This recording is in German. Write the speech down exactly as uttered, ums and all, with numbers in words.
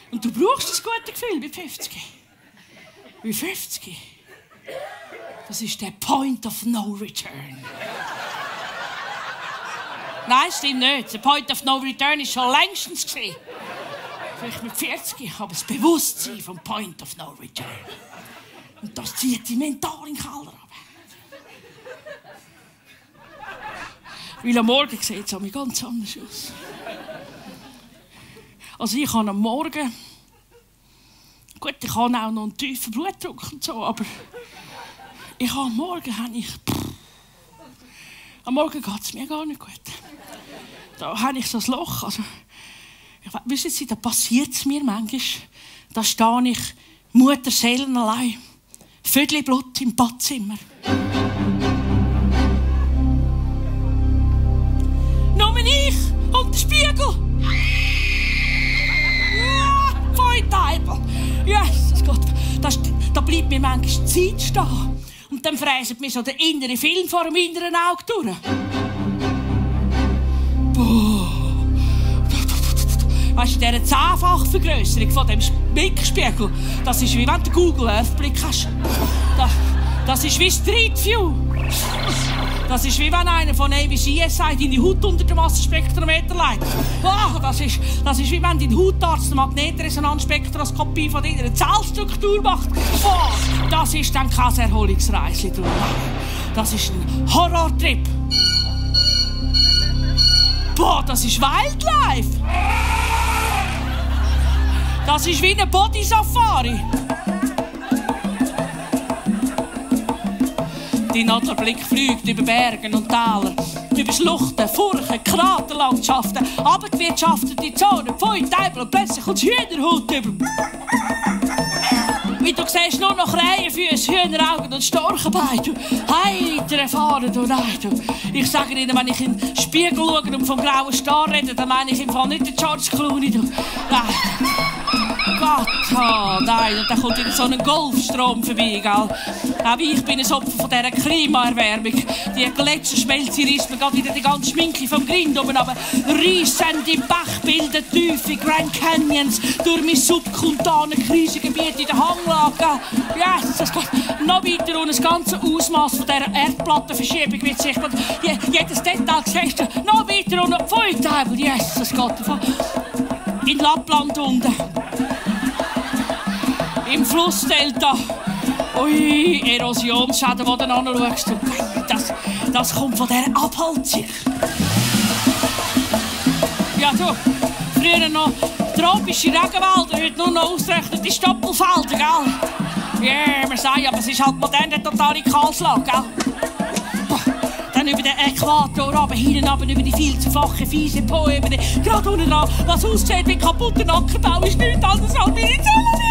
Und du brauchst das gute Gefühl bei fünfzig. Bei fünfzig. Das ist der Point of No Return. Nein, stimmt nicht. Der Point of No Return war schon längstens. Vielleicht mit vierzig, aber das Bewusstsein vom Point of No Return. Und das zieht die mental in den Keller ab. Weil am Morgen sieht es mir ganz anders aus. Also ich habe am Morgen... Gut, ich habe auch noch einen tiefen Blutdruck und so, aber... Ich habe am Morgen... Habe ich, am Morgen geht es mir gar nicht gut. Da habe ich so ein Loch. Also, wissen Sie, da passiert es mir manchmal. Da stehe ich Mutterseelen allein. Viertel Blut im Badzimmer. Nur ich und der Spiegel. Ja, voll Teufel. Jesus Gott, das, da bleibt mir manchmal Zeit stehen. Und dann fräset mir so der innere Film vor dem inneren Auge durch. Boah. Weißt du, diese Zehnfachvergrösserung von dem Blickspiegel, das ist wie wenn du Google Earth Blick hast. Das, das ist wie Street View. Das ist wie wenn einer von A B C S I deine Haut unter dem Massenspektrometer legt. Oh, das, ist, das ist wie wenn dein Hautarzt eine Magnetresonanzspektroskopie von deiner Zellstruktur macht. Oh, das ist dann kein Erholungsreisli. Das ist ein Horrortrip. Boah, das ist Wildlife. Das ist wie eine Bodysafari. Die Nadelblick fliegt über Bergen und Täler, über Schluchten, Furchen, Kraterlandschaften, abgewirtschaftete Zonen, Pfui, Teufel und plötzlich kommt das Hühnerhaut über. Wie du siehst nur noch Krähenfüße, Hühneraugen und Storchenbeine. Heiter erfahren du, nein, du. Ich sage Ihnen, wenn ich in den Spiegel schaue und vom grauen Star rede, dann meine ich im Fall nicht den George Clooney. Du. Nein. Gott, oh nein, und dann kommt wieder so ein Golfstrom vorbei, gell? Auch ich bin ein Opfer von dieser Klimaerwärmung. Die Gletscherschmelze reißt mir gerade wieder die ganze Schminke vom Grind oben runter. Riessende Bach bilden tiefe Grand Canyons durch mein subkuntane Krisengebiet in der Hanglage. Yes, das geht noch weiter und das ganze Ausmaß von dieser Erdplattenverschiebung wird sichtbar. Jedes Detail siehst du noch weiter und pfui Teufel, yes, das geht in Lappland unten. Im Flussdelta. Ui, Erosionsschäden, die du anschaust. Das, das kommt von dieser Abholzung. Ja, du, früher noch tropische Regenwälder, heute nur noch ausgerechnete Stoppelfelder, gell? Ja, yeah, wir sagen, aber es ist halt modern, eine totale Kahlschlag, gell? Dann über den Äquator, runter, hinten runter, über die viel zu fachen, fiese Po, über den, gerade unten dran, was aussieht wie kaputter Nackenbau, ist nichts anderes als meine Zelle.